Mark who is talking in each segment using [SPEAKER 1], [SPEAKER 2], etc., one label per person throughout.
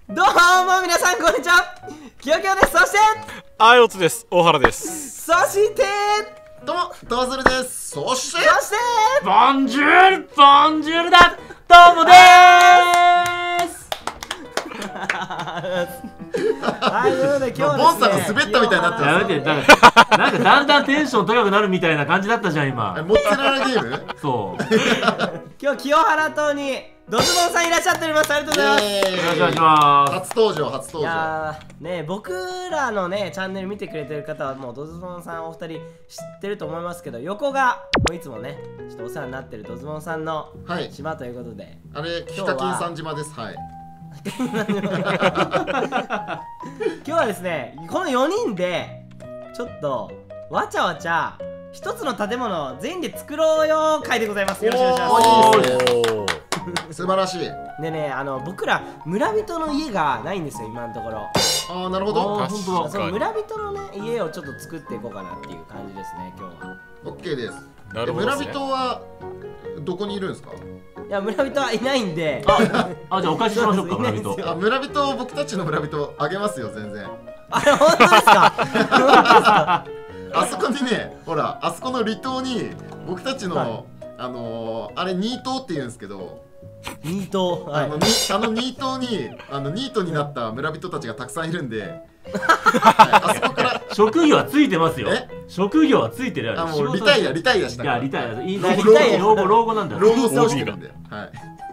[SPEAKER 1] どうも皆さんこんにちは、きよきよです。そして
[SPEAKER 2] あよつです。大原です。
[SPEAKER 1] そして
[SPEAKER 3] どうもどうするです。そして
[SPEAKER 4] ボンジュールボンジュールだどうもでーす
[SPEAKER 1] はい、ということで今日は
[SPEAKER 3] ボンさんが滑ったみたいになって
[SPEAKER 4] やめて、なんかだんだんテンション高くなるみたいな感じだったじゃん今。
[SPEAKER 3] モッツァレラゲーム
[SPEAKER 4] そう
[SPEAKER 1] 今日清原島にドズボンさんいらっしゃっております。ありがとうございます。
[SPEAKER 4] よろしくお願いします。
[SPEAKER 3] 初登場初登
[SPEAKER 1] い
[SPEAKER 3] 場。
[SPEAKER 1] やーね、僕らのねチャンネル見てくれてる方はもうドズボンさんお二人知ってると思いますけど、横がもういつもねちょっとお世話になってるドズボンさんの
[SPEAKER 3] はい
[SPEAKER 1] 島ということで、
[SPEAKER 3] あれヒカキンさん島です。はい。
[SPEAKER 1] 今日はですねこの4人でちょっとわちゃわちゃ一つの建物を全員で作ろうよ会でございます。よろしくお願いします。
[SPEAKER 3] おーいいですね。素晴らしい。
[SPEAKER 1] でね、僕ら村人の家がないんですよ今のところ。
[SPEAKER 3] ああなるほど。
[SPEAKER 4] あー本当だ。
[SPEAKER 1] その村人のね家をちょっと作っていこうかなっていう感じですね今日は。
[SPEAKER 3] オッケーです。
[SPEAKER 2] なるほどですね。
[SPEAKER 3] 村人はどこにいるんですか。
[SPEAKER 1] いや村人はいないんで、
[SPEAKER 4] あ、じゃあお返ししましょうか村人。
[SPEAKER 3] あ村人僕たちの村人あげますよ全然。
[SPEAKER 1] あれ本当ですか？本当ですか？
[SPEAKER 3] あそこにねほらあそこの離島に僕たちの、あれニートって言うんですけど。
[SPEAKER 1] ニート、はい、
[SPEAKER 3] あのニートにニートになった村人たちがたくさんいるんで、はい、あそこから
[SPEAKER 4] 職業はついてますよ。
[SPEAKER 3] え
[SPEAKER 4] 職業はついてる。
[SPEAKER 3] もうリタイアした
[SPEAKER 4] いやリタイアいい
[SPEAKER 1] 老後
[SPEAKER 4] 老後なんだよ。
[SPEAKER 3] 老後そうしてるんで、はい。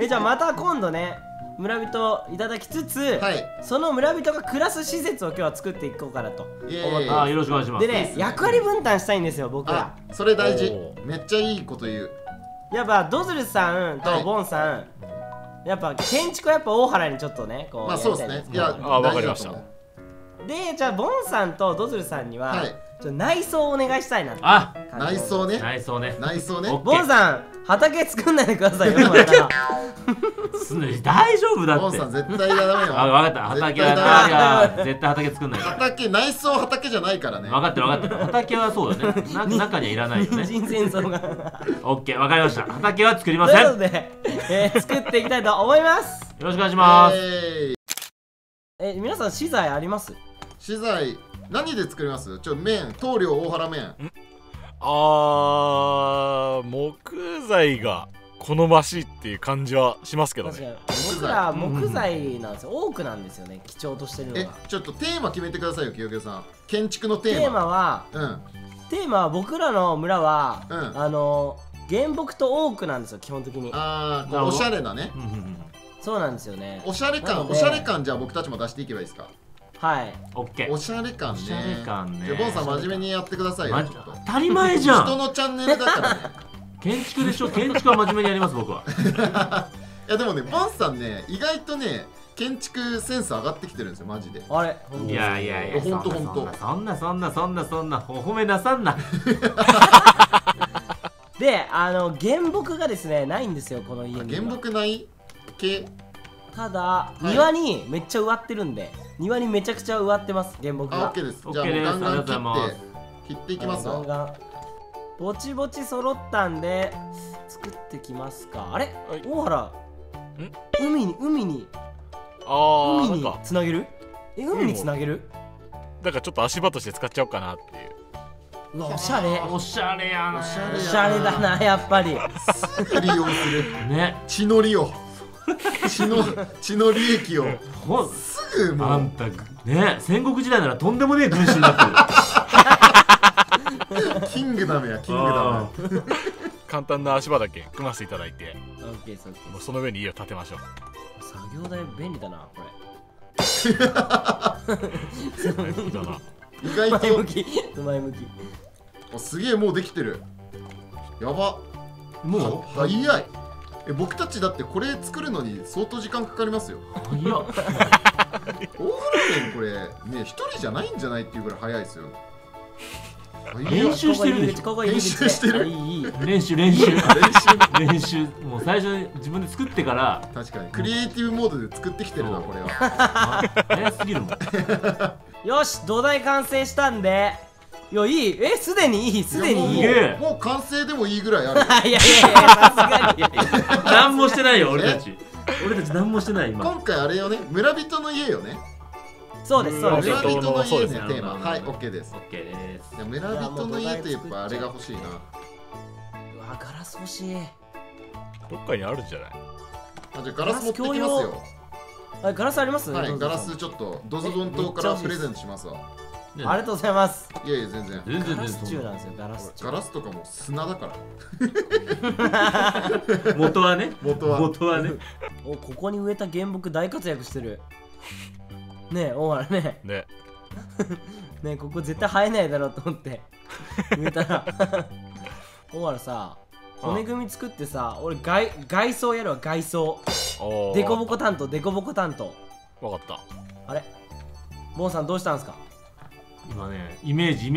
[SPEAKER 1] じゃあまた今度ね村人いただきつつ、
[SPEAKER 3] はい、
[SPEAKER 1] その村人が暮らす施設を今日は作っていこうかなと思って
[SPEAKER 4] あ、よろしくお願いします。
[SPEAKER 1] でね、役割分担したいんですよ僕ら。
[SPEAKER 3] それ大事。めっちゃいいこと言う。
[SPEAKER 1] やっぱドズルさんとボンさん、やっぱ建築はやっぱ大原にちょっとねこう
[SPEAKER 3] まあそうですね。いや
[SPEAKER 2] わかりました。
[SPEAKER 1] でじゃあボンさんとドズルさんには、はい、ちょっと内装をお願いしたいなって。
[SPEAKER 4] あ、
[SPEAKER 3] 内装ね。
[SPEAKER 4] 内装ね。
[SPEAKER 3] 内装ね。
[SPEAKER 1] ボンさん畑作んないでくださいよ。
[SPEAKER 4] 大丈夫だって。
[SPEAKER 3] ボンさん絶対ダメよ。
[SPEAKER 4] あ、分かった。畑は絶対畑作んない。
[SPEAKER 3] 畑内装畑じゃないからね。
[SPEAKER 4] 分かってる分かってる。畑はそうだね。中にはいらないよね。
[SPEAKER 1] 人戦争が。
[SPEAKER 4] オッケー分かりました。畑は作りません。
[SPEAKER 1] ということで、作っていきたいと思います。
[SPEAKER 4] よろしくお願いします。
[SPEAKER 1] 皆さん資材あります？
[SPEAKER 3] 資材何で作ります？麺棟梁大原麺。
[SPEAKER 2] 木材が好ましいっていう感じはしますけどね。
[SPEAKER 1] 僕ら木材なんですよ。多くなんですよね貴重としてるのが。
[SPEAKER 3] ちょっとテーマ決めてくださいよ清さん。建築のテーマ。テーマは僕らの村は、原木とオークなんですよ基本的に。 ああおしゃれなね。
[SPEAKER 1] そうなんですよね。
[SPEAKER 3] おしゃれ感じゃあ僕たちも出していけばいいですか。
[SPEAKER 1] はい。
[SPEAKER 4] オッケー。
[SPEAKER 3] おしゃれ感ね。
[SPEAKER 4] おしゃれ感ね。
[SPEAKER 3] じゃあボンさん真面目にやってくださいよ。
[SPEAKER 4] 当たり前じゃん。
[SPEAKER 3] 人のチャンネルだからね。
[SPEAKER 4] 建築でしょ。建築は真面目にやります僕は。
[SPEAKER 3] いやでもねボンさんね意外とね建築センス上がってきてるんですよマジで。
[SPEAKER 1] あれ。
[SPEAKER 4] いやいやいや。
[SPEAKER 3] ほんとほんと。
[SPEAKER 4] そんなお褒めなさんな。
[SPEAKER 1] で原木がですねないんですよこの家に。
[SPEAKER 3] 原木ない系。
[SPEAKER 1] ただ庭にめっちゃ植わってるんで、庭にめちゃくちゃ植わってます原木が。
[SPEAKER 3] オッケーです。じゃあもうガンガン切っていきますわ。
[SPEAKER 1] ガンぼちぼち揃ったんで作ってきますか。あれ、大原海につなげる？海につなげる？
[SPEAKER 2] だからちょっと足場として使っちゃおうかなっていう。
[SPEAKER 1] うわおしゃれ。
[SPEAKER 4] おしゃれやな。
[SPEAKER 1] おしゃれだなやっぱり。
[SPEAKER 3] すぐ利用する
[SPEAKER 4] ね。
[SPEAKER 3] 血の利用。血の利益をすぐもう
[SPEAKER 4] あんたね戦国時代ならとんでもねえ軍師になって
[SPEAKER 3] る。キングダムやキングダム。
[SPEAKER 2] 簡単な足場だけ組ませていただいて、もうその上に家を建てましょう。
[SPEAKER 1] 作業台便利だなこ
[SPEAKER 3] れ。意外と
[SPEAKER 1] 前向き。
[SPEAKER 3] すげえもうできてる。やば。もう早い。僕たちだってこれ作るのに相当時間かかりますよ。
[SPEAKER 4] いや
[SPEAKER 3] 大原麺これね一人じゃないんじゃないっていうぐらい早いですよ。
[SPEAKER 4] 練習してるでしょ。
[SPEAKER 3] 練習してる。
[SPEAKER 4] 練習もう最初に自分で作ってから。
[SPEAKER 3] 確かにクリエイティブモードで作ってきてるなこれは。
[SPEAKER 4] 早すぎるもん。
[SPEAKER 1] よし土台完成したんで。いやいいすでにいい
[SPEAKER 3] もう完成でもいいぐらいある。
[SPEAKER 1] いやさすがに
[SPEAKER 4] 何もしてないよ俺たち。 俺たち何もしてない今。
[SPEAKER 3] 今回あれよね、村人の家よね。
[SPEAKER 1] そうですそうです。
[SPEAKER 3] 村人の家ね、
[SPEAKER 2] そう
[SPEAKER 3] テーマ。はい、オッケーです。
[SPEAKER 4] オッケーです。
[SPEAKER 3] 村人の家とやっぱあれが欲しいな。
[SPEAKER 1] うわ、ガラス欲しい。
[SPEAKER 2] どっかにあるんじゃない？
[SPEAKER 3] あ、じゃあガラス持ってきますよ。
[SPEAKER 1] あ、ガラスあります？
[SPEAKER 3] はい、ガラスちょっとドズボン島からプレゼントしますわ。
[SPEAKER 1] ありがとうございます。
[SPEAKER 3] いやいや、全然
[SPEAKER 1] ガラス中なんですよ、ガラス中。
[SPEAKER 3] ガラスとかも砂だから
[SPEAKER 4] 元はね。
[SPEAKER 3] 元は
[SPEAKER 1] お、ここに植えた原木大活躍してる。ねえ、大原ね。
[SPEAKER 2] ね。
[SPEAKER 1] ねえ、ここ絶対生えないだろうと思って植えたら大原さ、骨組み作ってさ、俺外装やるわ、外装。デコボコ担当、デコボコ担当。
[SPEAKER 2] わかった。
[SPEAKER 1] あれ、ボンさんどうしたんですか？
[SPEAKER 4] 今ね、イメージ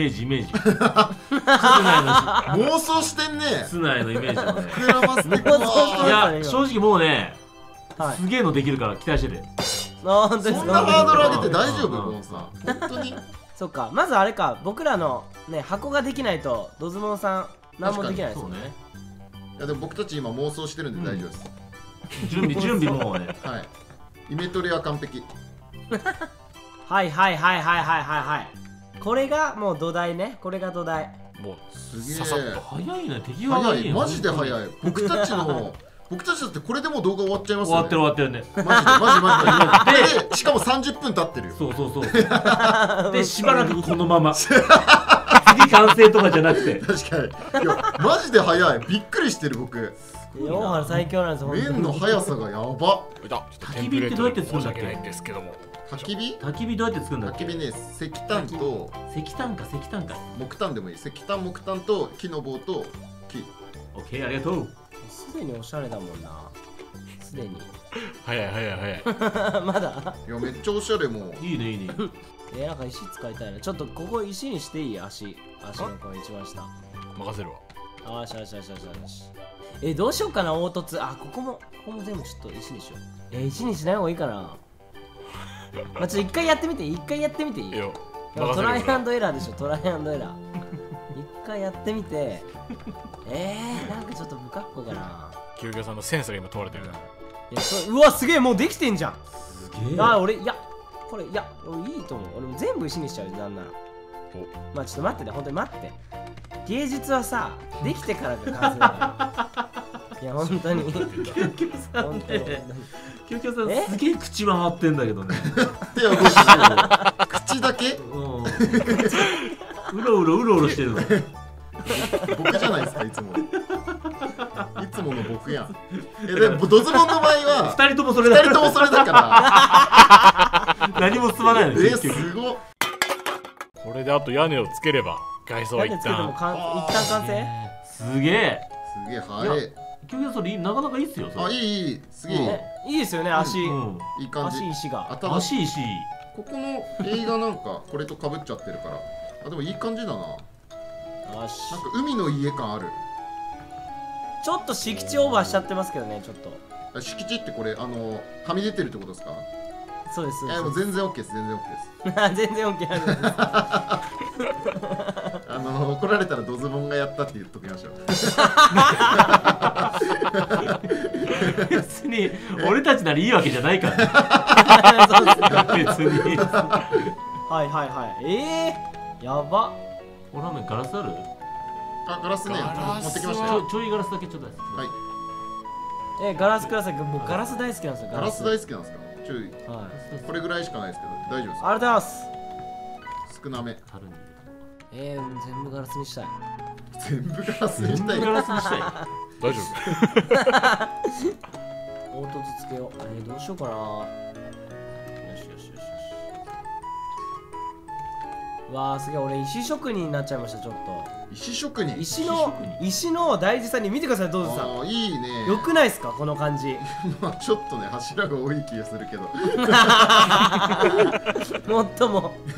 [SPEAKER 3] 妄想してんね。
[SPEAKER 4] 室内のイメージをね
[SPEAKER 3] 膨らませてくわ。
[SPEAKER 4] いや、正直もうね、すげえのできるから期待してて。
[SPEAKER 1] 本当ですか？
[SPEAKER 3] そんなハードル上げて大丈夫？ボンさん本当に。
[SPEAKER 1] そっか、まずあれか、僕らのね、箱ができないとドズボンさん何もできないですよね。
[SPEAKER 3] いやでも僕たち今妄想してるんで大丈夫です。
[SPEAKER 4] 準備もうね。
[SPEAKER 3] はい。イメトレは完璧。
[SPEAKER 1] はい。これがもう土台ね。これが土台。
[SPEAKER 2] もう
[SPEAKER 3] すげえ。
[SPEAKER 4] 早いね。敵が早い。
[SPEAKER 3] マジで早い。僕たちだってこれでもう動画終わっちゃいますよね。
[SPEAKER 4] 終わってるね。
[SPEAKER 3] マジで。しかも30分経ってるよ。
[SPEAKER 4] そう。で、しばらくこのまま。次完成とかじゃなくて。
[SPEAKER 3] 確かに。いや、マジで早い。びっくりしてる僕。
[SPEAKER 1] 大原最強なんですよ。
[SPEAKER 3] 麺の速さがやば。
[SPEAKER 4] 焚き火ってどうやって作るんだっけ？
[SPEAKER 3] 焚き火
[SPEAKER 4] どうやって作るんだっけ？
[SPEAKER 3] 焚き火ね、石炭と
[SPEAKER 4] 石炭か
[SPEAKER 3] 木炭でもいい。石炭、木炭と木の棒と木。
[SPEAKER 4] オッケー、ありがとう。
[SPEAKER 1] すでにおしゃれだもんな。すでに。
[SPEAKER 2] 早い
[SPEAKER 1] まだ？
[SPEAKER 3] いや、めっちゃおしゃれも。
[SPEAKER 4] いいね。
[SPEAKER 1] なんか石使いたいな。ちょっとここ石にしていい？足のこの一番下。
[SPEAKER 2] 任せるわ。
[SPEAKER 1] よし。どうしようかな、凹凸。あ、ここも全部ちょっと石にしよう。石にしない方がいいかな。まあ、ちょっと一回やってみていい？トライアンドエラーでしょ、トライアンドエラー。一回やってみて。なんかちょっと不格好かな。
[SPEAKER 2] キヨキヨさんのセンスが今問われてるな。
[SPEAKER 1] うわ、すげえ、もうできてんじゃん。
[SPEAKER 4] すげえ。
[SPEAKER 1] 俺、いや、これ、いや、いいと思う。俺も全部石にしちゃう、なんなら。まあちょっと待ってね、本当に待って。芸術はさ、できてからが完成だから。いや、本当に。
[SPEAKER 4] キヨキヨさんすげえ口回ってんだけどね。
[SPEAKER 3] 手は動いてる。口だけ？
[SPEAKER 4] うろうろしてるの。
[SPEAKER 3] 僕じゃないですか、いつもの僕やん。でもドズボンの場合は
[SPEAKER 4] 2人ともそれだ
[SPEAKER 3] から
[SPEAKER 4] 何も進まないの。
[SPEAKER 3] すごっ。
[SPEAKER 2] これであと屋根をつければ外装は一旦
[SPEAKER 1] 完成。
[SPEAKER 4] すげえ
[SPEAKER 3] 早い。
[SPEAKER 4] キヨキヨそれなかなかいいっすよ。
[SPEAKER 3] いい、すげえ
[SPEAKER 1] いいですよね。足い
[SPEAKER 3] い感じ。
[SPEAKER 1] 石が
[SPEAKER 4] 足石。
[SPEAKER 3] ここの映画なんかこれとかぶっちゃってるから。でもいい感じだな。なんか海の家感ある。
[SPEAKER 1] ちょっと敷地オーバーしちゃってますけどね、ちょっと。
[SPEAKER 3] 敷地ってこれはみ出てるってことですか？
[SPEAKER 1] そうです。
[SPEAKER 3] もう全然 OK です。
[SPEAKER 1] 全然 OK です。
[SPEAKER 3] 怒られたらドズボンがやったって言っときましょう。
[SPEAKER 4] 別に俺たちならいいわけじゃないから。別に。
[SPEAKER 1] やば。
[SPEAKER 4] おラーメンガラスある？
[SPEAKER 3] ガラスね、持ってきましたよ。
[SPEAKER 4] ちょいガラスだけちょうだい。
[SPEAKER 1] はい。ガラスください。僕ガラス大好きなんですよ。
[SPEAKER 3] ガラス大好きなんですか？これぐらいしかないですけど大丈夫ですか？
[SPEAKER 1] ありがとうございます。
[SPEAKER 3] 少なめ。
[SPEAKER 1] 全部ガラスにしたい。
[SPEAKER 3] 全部ガラスにしたい。
[SPEAKER 2] 大丈夫。
[SPEAKER 1] 凹凸つけよう。どうしようかな。よし。わあ、すげえ。俺石職人になっちゃいました。ちょっと
[SPEAKER 3] 石職人。
[SPEAKER 1] 石の大事さに見てください。どうぞさん。
[SPEAKER 3] いいね。
[SPEAKER 1] よくないですかこの感じ。
[SPEAKER 3] まあちょっとね、柱が多い気がするけど。
[SPEAKER 1] もっとも。どう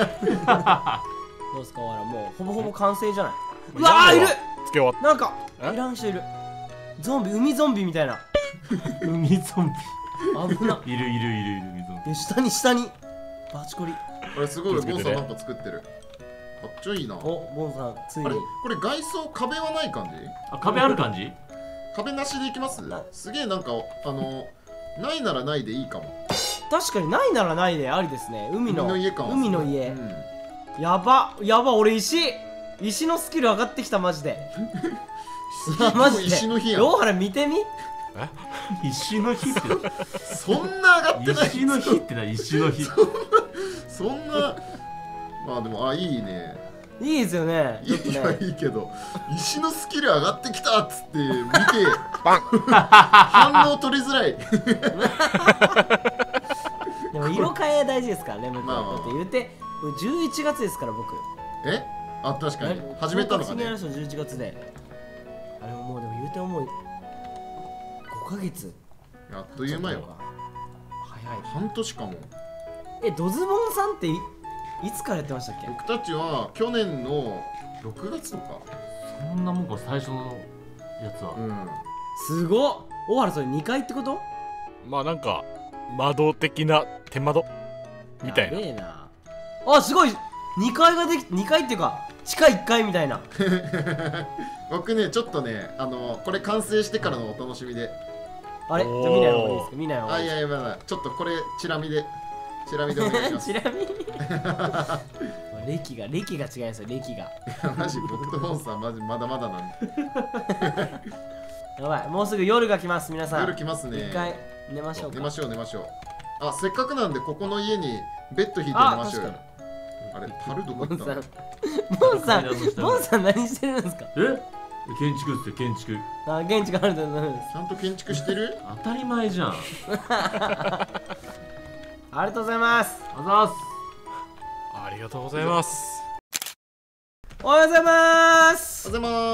[SPEAKER 1] ですか、もうほぼほぼ完成じゃない。うわー、いる。
[SPEAKER 2] つけ終わっ
[SPEAKER 1] なんかいらん人いる。海ゾンビみたいな。
[SPEAKER 4] 海ゾンビ
[SPEAKER 1] 危な。
[SPEAKER 4] いる海ゾンビ。
[SPEAKER 1] 下にバチコリ。
[SPEAKER 3] あれすごい。ボンさんなんか作ってる。かっちょいいな。
[SPEAKER 1] ボンさんついに。
[SPEAKER 3] あれこれ外装壁はない感じ？
[SPEAKER 4] 壁ある感じ？
[SPEAKER 3] 壁なしでいきます？すげえなんかないならないでいいかも。
[SPEAKER 1] 確かにないならないでありですね。海の
[SPEAKER 3] 家か。
[SPEAKER 1] 海の家。やば俺石のスキル上がってきたマジで。マジで。
[SPEAKER 3] 石の日や。
[SPEAKER 1] 大原見てみ。
[SPEAKER 4] 石の日って
[SPEAKER 3] そんな上がってない。
[SPEAKER 4] 石の日って何？石の日。
[SPEAKER 3] そんな。まあでもいいね。
[SPEAKER 1] いいですよね。
[SPEAKER 3] いいけど石のスキル上がってきたっつって見て反応取りづらい。
[SPEAKER 1] でも色変え大事ですからね。僕だって言うて11月ですから僕。
[SPEAKER 3] 確かに始めたのかね。
[SPEAKER 1] 11月であれもうでも言うてもう5ヶ月。
[SPEAKER 3] あっという間よ。
[SPEAKER 1] 早い。
[SPEAKER 3] 半年かも。
[SPEAKER 1] ドズボンさんっていつからやってましたっけ？
[SPEAKER 3] 僕たちは去年の6月とか。
[SPEAKER 4] そんなもんか最初のやつは。
[SPEAKER 1] すごっ。大原それ2回ってこと？
[SPEAKER 2] まあなんか窓的な手窓みたいな。
[SPEAKER 1] やべえな。すごい。2階ができ2階っていうか地下1階みたいな。
[SPEAKER 3] 僕ねちょっとねこれ完成してからのお楽しみで。
[SPEAKER 1] あれじゃあ見ない方がいいですか？見ない方がいい。
[SPEAKER 3] いやちょっとこれチラ見でお願いします。
[SPEAKER 1] チラ見。歴が違いますよ。歴が。
[SPEAKER 3] マジ僕とボンさんマジまだまだなんで。
[SPEAKER 1] やばい、もうすぐ夜が来ます皆さん。
[SPEAKER 3] 夜来ますね。
[SPEAKER 1] 一回寝ましょうか。
[SPEAKER 3] 寝ましょう。せっかくなんでここの家にベッド引いて寝ましょうよ。あれ樽どこ行ったの？
[SPEAKER 1] ボンさん何してるんですか？
[SPEAKER 4] 建築っすよ、建築。
[SPEAKER 1] 建築あるんです。
[SPEAKER 3] ちゃんと建築してる？
[SPEAKER 4] 当たり前じゃん。
[SPEAKER 1] ありがとうございます。
[SPEAKER 2] ありがとうございます。
[SPEAKER 1] おはようございます。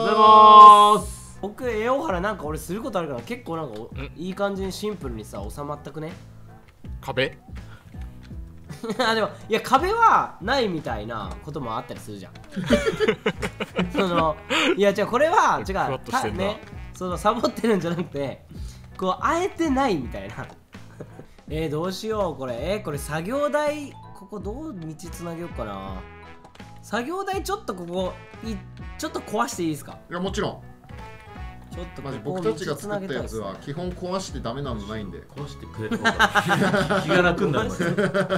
[SPEAKER 1] 僕大原なんか俺することあるから結構なんかいい感じにシンプルにさ収まったくね？
[SPEAKER 2] 壁？
[SPEAKER 1] でもいや壁はないみたいなこともあったりするじゃん。いやこれは違うね。サボってるんじゃなくてこうあえてないみたいな。どうしようこれ。これ作業台ここどう道つなげようかな。作業台ちょっとここちょっと壊していいですか？
[SPEAKER 3] いやもちろん。
[SPEAKER 1] ちょっと
[SPEAKER 3] マジ僕たちが作ったやつは基本壊してダメなのないんで。
[SPEAKER 4] 壊してくれた方が気が楽になる。
[SPEAKER 1] で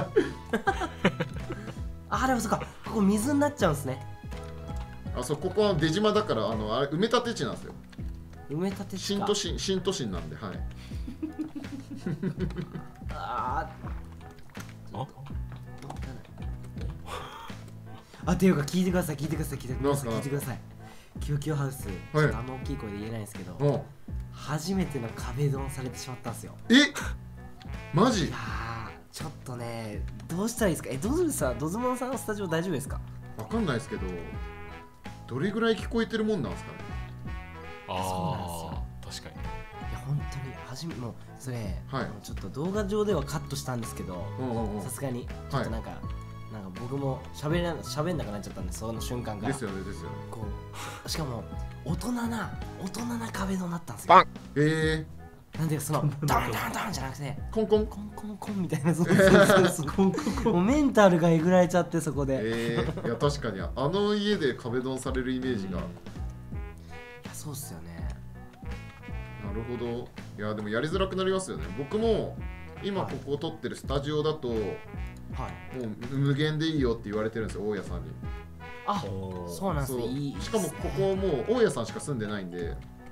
[SPEAKER 1] もそっかここ水になっちゃうんですね。
[SPEAKER 3] ここは出島だからあれ埋め立て地なんですよ。
[SPEAKER 1] 埋め立て地
[SPEAKER 3] 新都心なんで。はい。
[SPEAKER 1] っていうか聞いてください。キヨキヨハウス、ちょっと大きい声で言えないんですけど、初めての壁ドンされてしまったんですよ。
[SPEAKER 3] マジ？
[SPEAKER 1] いやちょっとねどうしたらいいですか？ドズモンさんのスタジオ大丈夫ですか？
[SPEAKER 3] わかんないですけどどれぐらい聞こえてるもんなんですかね。
[SPEAKER 1] そうなんですよ。
[SPEAKER 2] 確かに。
[SPEAKER 1] いや本当にもうそれ、ちょっと動画上ではカットしたんですけど、さすがにちょっとなんか僕も喋んなくなっちゃったんで、その瞬間から
[SPEAKER 3] ですよね
[SPEAKER 1] こうしかも大人な壁ドンだったんですよ。なんでダンダンダンじゃなくて
[SPEAKER 3] コンコン
[SPEAKER 1] コンコンコンみたいな。もうメンタルがえぐられちゃってそこで。
[SPEAKER 3] いや確かに家で壁ドンされるイメージが。い
[SPEAKER 1] やそうっすよね。
[SPEAKER 3] なるほど。いやでもやりづらくなりますよね。僕も今ここを撮ってるスタジオだともう無限でいいよって言われてるんですよ、大家さんに。
[SPEAKER 1] そうなんですね。
[SPEAKER 3] しかもここもう大家さんしか住んでないんで、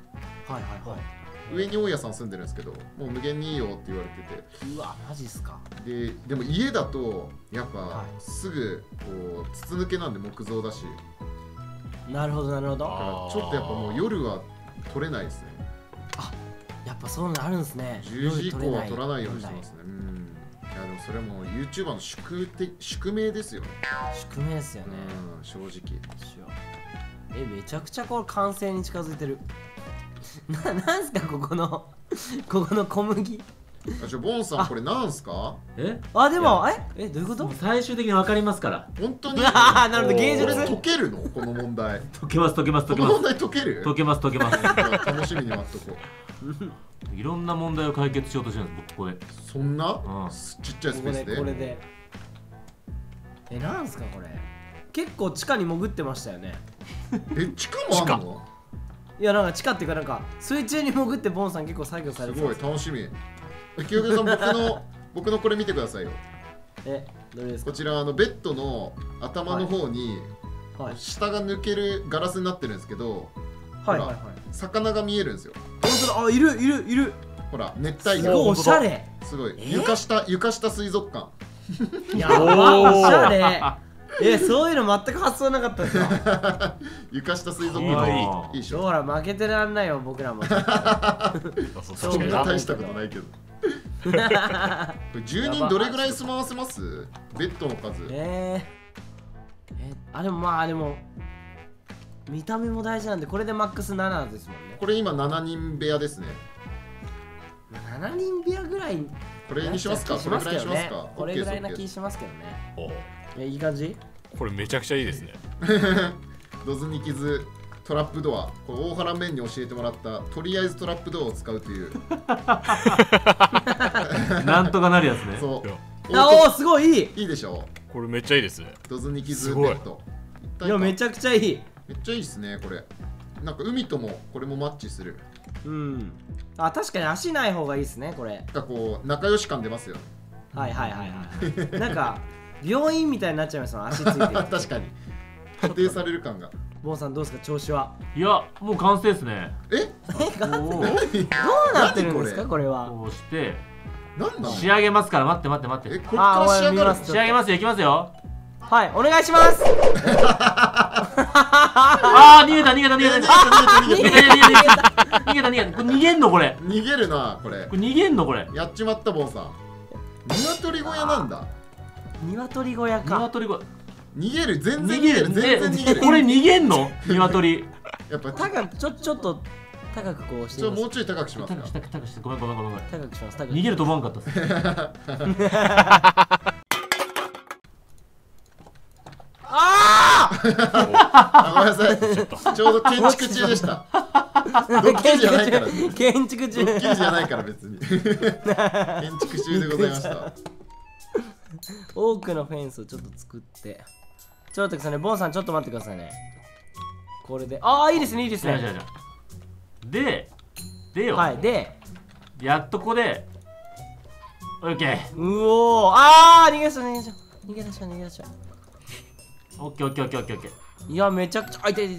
[SPEAKER 3] 上に大家さん住んでるんですけど、もう無限にいいよって言われてて。
[SPEAKER 1] うわマジっすか。
[SPEAKER 3] でも家だとやっぱすぐこう筒抜けなんで木造だし。
[SPEAKER 1] なるほど
[SPEAKER 3] だからちょっとやっぱもう夜は撮れないですね。
[SPEAKER 1] やっぱそういうのあるんですね。
[SPEAKER 3] 10時以降は撮らないようにしてますね。いやでもそれも YouTuber の宿命ですよね。
[SPEAKER 1] 宿命ですよね。
[SPEAKER 3] 正直。
[SPEAKER 1] めちゃくちゃこれ完成に近づいてる。なんすかここの小麦。
[SPEAKER 3] ボンさんこれなんすか？
[SPEAKER 1] でもどういうこと？
[SPEAKER 4] 最終的に分かりますから。
[SPEAKER 3] 本当に？
[SPEAKER 1] なるほど。芸術
[SPEAKER 3] 解けるのこの問題。
[SPEAKER 4] 解けます。この
[SPEAKER 3] 問題解ける？
[SPEAKER 4] 解けます。
[SPEAKER 3] 楽しみに待っとこう。
[SPEAKER 4] いろんな問題を解決しようとしてるんです、僕ここで。
[SPEAKER 3] そんなちっちゃいスペースで？
[SPEAKER 1] これでなんすかこれ。結構地下に潜ってましたよね。
[SPEAKER 3] 地下もあるの？
[SPEAKER 1] いやなんか地下っていうか水中に潜ってボンさん結構作業されて
[SPEAKER 3] すごい楽しみ。 清家さん、僕のこれ見てくださいよ。
[SPEAKER 1] どれですか？
[SPEAKER 3] こちらベッドの頭の方に下が抜けるガラスになってるんですけど、魚が見えるんですよ。
[SPEAKER 1] 本当だ。あ、いる。
[SPEAKER 3] ほら、熱帯魚。
[SPEAKER 1] すごいおしゃれ。
[SPEAKER 3] すごい。床下水族館。
[SPEAKER 1] やば、おしゃれ。そういうの全く発想なかったですか？
[SPEAKER 3] 床下水族館いいでしょ。
[SPEAKER 1] ほら、負けてらんないよ、僕らも。
[SPEAKER 3] そんな大したことないけど。10人どれぐらい住まわせます？ベッドの数。
[SPEAKER 1] でも見た目も大事なんで、これでマックス7ですもんね。
[SPEAKER 3] これ今7人部屋ですね。
[SPEAKER 1] 7人部屋ぐらい
[SPEAKER 3] これにしますか？これぐらいにしますか？
[SPEAKER 1] これぐらいな気しますけどね。いい感じ？
[SPEAKER 2] これめちゃくちゃいいですね。
[SPEAKER 3] ドズニキズトラップドア、これ大原メンに教えてもらったとりあえずトラップドアを使うという
[SPEAKER 4] なんとかなるやつね。
[SPEAKER 3] そう。
[SPEAKER 1] おお、すごいいい。
[SPEAKER 3] いいでしょ。
[SPEAKER 2] これめっちゃいいですね。
[SPEAKER 3] ドズニキズベッド。
[SPEAKER 1] いや、めちゃくちゃいい。
[SPEAKER 3] めっちゃいいですね、これ。なんか海ともこれもマッチする。
[SPEAKER 1] 確かに足ない方がいいですね、これ。
[SPEAKER 3] こう仲良し感出ますよ。
[SPEAKER 1] はい。なんか病院みたいになっちゃいますもん、足ついてる。
[SPEAKER 3] 確かに固定される感が。
[SPEAKER 1] ボンさんどうですか、調子は？
[SPEAKER 4] いや、もう完成ですね。
[SPEAKER 1] どうなってるんですか、これは？
[SPEAKER 4] こうして
[SPEAKER 3] なんだ
[SPEAKER 4] 仕上げますから。待って。
[SPEAKER 3] これから仕上がる。
[SPEAKER 4] 仕上げますよ。いきますよ。
[SPEAKER 1] はい、お願いします。
[SPEAKER 4] 逃げた。逃げた。これ逃げんのこれ。
[SPEAKER 3] 逃げるな、これ。
[SPEAKER 4] 逃げんのこれ。
[SPEAKER 3] やっちまった、ボンさん。鶏小屋なんだ。
[SPEAKER 1] 鶏小屋か。
[SPEAKER 3] 逃げる、全然逃げる。
[SPEAKER 4] これ逃げんの？鶏。
[SPEAKER 3] やっぱ
[SPEAKER 1] 高く、ちょっと高くこうして。
[SPEAKER 3] もうちょい高くしますか。
[SPEAKER 4] 高くして。ごめん。
[SPEAKER 1] 高くします。
[SPEAKER 4] 逃げると思わんかったっす。
[SPEAKER 3] ごめんなさい。ちょうど建築中でした。ドッキリじゃないから。
[SPEAKER 1] 建築中。
[SPEAKER 3] ドッキリじゃないから別に。建築中でございました。
[SPEAKER 1] 多くのフェンスをちょっと作って。ちょっと待ってくださいね、ボンさん、ちょっと待ってくださいね。これで、いいですね。
[SPEAKER 4] でよ。
[SPEAKER 1] はい、で
[SPEAKER 4] やっとここでオッケー。
[SPEAKER 1] 逃げ出した。
[SPEAKER 4] オッケー。
[SPEAKER 1] いや、めちゃくちゃ。痛い。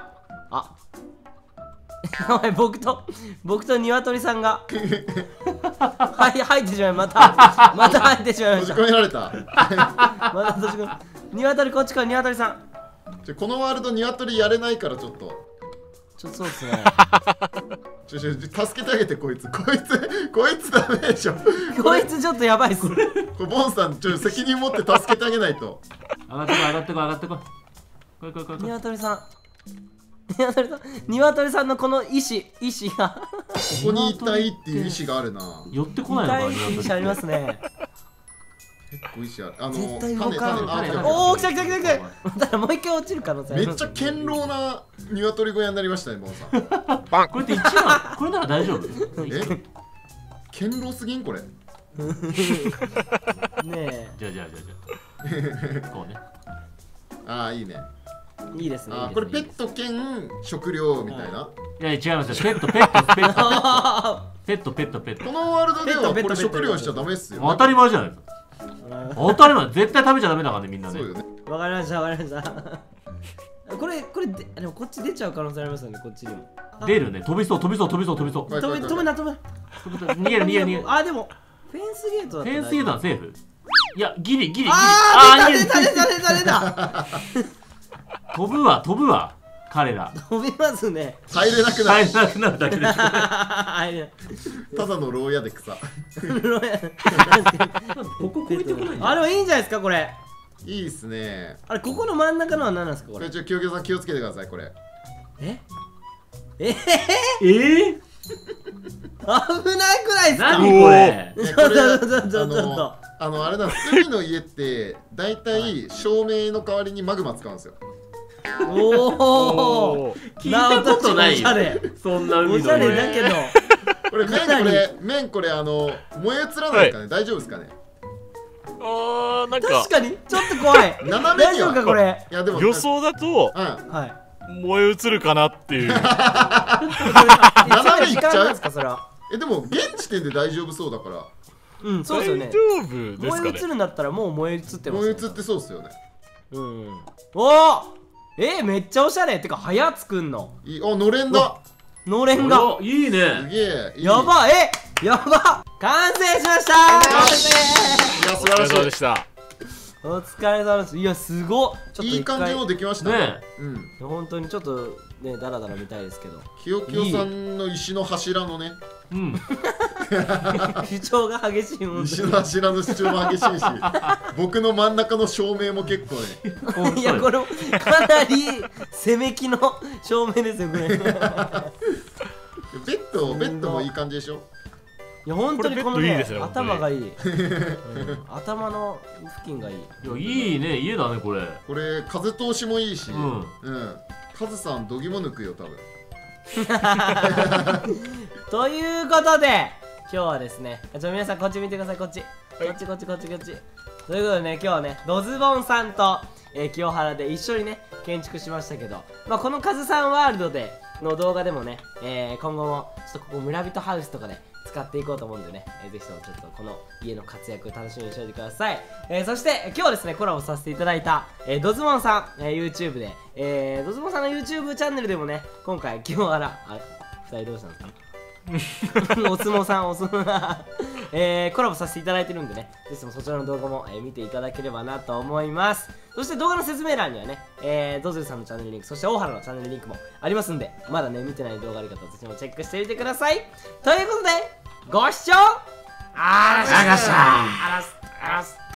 [SPEAKER 1] やばい、僕と鶏さんが入ってしまいまた入ってしまいました。
[SPEAKER 3] 閉じ込められた。
[SPEAKER 1] また閉じ込め。鶏、こっちから鶏さん。
[SPEAKER 3] このワールド鶏やれないからちょっと
[SPEAKER 1] そうっすね。
[SPEAKER 3] 助けてあげて、こいつダメでしょ。
[SPEAKER 1] こいつちょっとやばいっす。
[SPEAKER 3] ボンさん、責任持って助けてあげないと。
[SPEAKER 4] 上がってこい。
[SPEAKER 1] 鶏さんのこの意志が
[SPEAKER 3] ここにいたいっていう意志があるな。
[SPEAKER 4] 寄ってこないのかな。
[SPEAKER 1] 意志ありますね。
[SPEAKER 3] 結構意志ある。
[SPEAKER 1] 絶対動かん。おお、来た。ただもう一回落ちる可能性あります。
[SPEAKER 3] めっちゃ堅牢な鶏小屋になりましたね、ボンさん。
[SPEAKER 4] これって1番。これなら大丈夫？
[SPEAKER 3] 堅牢すぎんこれ。
[SPEAKER 1] ねえ。
[SPEAKER 4] じゃあ。こうね。
[SPEAKER 3] いいね。
[SPEAKER 1] いいですね。
[SPEAKER 3] これペット兼食料みたいな。
[SPEAKER 4] いや違いますよ。ペット。こ
[SPEAKER 3] のワールドではこれ食料しちゃダメっすよ。
[SPEAKER 4] 当たり前じゃないですか。当たり前。絶対食べちゃダメだからね、みんなね。
[SPEAKER 1] わかりました。これでもこっち出ちゃう可能性ありますよね、こっちにも。
[SPEAKER 4] 出るね。飛びそう。
[SPEAKER 1] 飛ぶな。
[SPEAKER 4] 逃げる。
[SPEAKER 1] でもフェンスゲートだったら。
[SPEAKER 4] フェンスゲートはセーフ。いや、ギリ。
[SPEAKER 1] 出た。
[SPEAKER 4] 飛ぶわ彼ら。
[SPEAKER 1] 飛びますね。
[SPEAKER 3] 入れなくなる
[SPEAKER 4] だけでしょ。
[SPEAKER 3] ただの牢屋で草。
[SPEAKER 4] ここ越えてこない。
[SPEAKER 1] でもいいんじゃないですか、これ。
[SPEAKER 3] いいっすね。
[SPEAKER 1] ここの真ん中のは何なんですか、これ。
[SPEAKER 3] 清家さん気をつけてください、これ。
[SPEAKER 1] 危ないくないですか。
[SPEAKER 4] 何これ。
[SPEAKER 3] あれなんです。海の家ってだいたい照明の代わりにマグマ使うんですよ。
[SPEAKER 4] 聞いたことないよ。そんな海の家。
[SPEAKER 1] おしゃれだけど。
[SPEAKER 3] これ麺燃え移らないかね。大丈夫ですかね。
[SPEAKER 2] なんか
[SPEAKER 1] 確かにちょっと怖い。
[SPEAKER 3] 斜めには。
[SPEAKER 1] 大丈夫かこれ。
[SPEAKER 2] 予想だと燃え移るかなっていう。
[SPEAKER 3] 斜めに行っちゃう。
[SPEAKER 1] それは
[SPEAKER 3] でも現時点で大丈夫そうだから。
[SPEAKER 1] うん、そうですよね。
[SPEAKER 2] 大丈夫ですかね。
[SPEAKER 1] 燃え移るんだったらもう燃え移ってます。
[SPEAKER 3] 燃え移ってそうっすよね。
[SPEAKER 1] うん。おお、めっちゃおしゃれ。てか早作んの。
[SPEAKER 3] のれんだ。
[SPEAKER 1] のれんが
[SPEAKER 4] いいね。
[SPEAKER 3] すげえ。
[SPEAKER 1] やばやば完成しました。
[SPEAKER 3] 完成。いや素晴らしい
[SPEAKER 2] でした。
[SPEAKER 1] お疲れ様です。いやすごっ。
[SPEAKER 3] いい感じのできましたね。
[SPEAKER 1] うん。本当にちょっとねダラダラ見たいですけど。
[SPEAKER 3] きよきよさんの石の柱のね。
[SPEAKER 1] うん。主張が激しいもん。
[SPEAKER 3] 石の柱の主張も激しいし、僕の真ん中の照明も結構
[SPEAKER 1] ね。いやこれもかなり攻め気の照明ですよこれ。ベ
[SPEAKER 3] ッドもいい感じでしょ。
[SPEAKER 1] いや本当にこのね頭がいい。頭の付近がいい。
[SPEAKER 4] いやいいね家だねこれ。
[SPEAKER 3] これ風通しもいいし、カズさんどぎも抜くよ多分。
[SPEAKER 1] ということで今日はですね、皆さんこっち見てください。こっちこっち。ということでね、今日はねドズボンさんと、清原で一緒にね建築しましたけど、このカズさんワールドでの動画でもね、今後もちょっとここ村人ハウスとかで使っていこうと思うんでね、ぜひともちょっとこの家の活躍楽しみにしておいてください。そして今日ですねコラボさせていただいた、ドズボンさん、YouTube で、ドズボンさんの YouTube チャンネルでもね今回清原2人どうしたんですかお相撲さんコラボさせていただいてるんでね、ぜひともそちらの動画も、見ていただければなと思います。そして動画の説明欄にはね、ドズルさんのチャンネルリンク、そして大原のチャンネルリンクもありますんで、まだね見てない動画ある方はぜひともチェックしてみてください。ということでご視聴あらしゃ